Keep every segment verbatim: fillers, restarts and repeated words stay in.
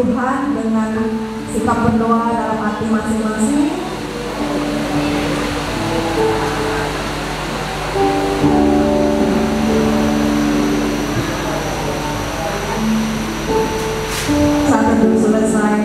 Tuhan dengan sikap berdoa dalam hati masing-masing. Saat teduh selesai,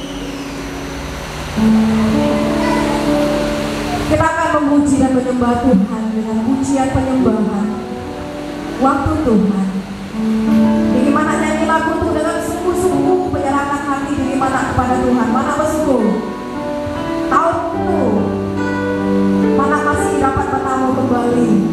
kita akan memuji dan menyembah Tuhan dengan pujian penyembahan. Waktu Tuhan, di mana nyanyi lagu itu dengan sungguh-sungguh menyerahkan hati diri mana kepada Tuhan. Mana bersungguh tahun itu, mana masih dapat bertamu kembali.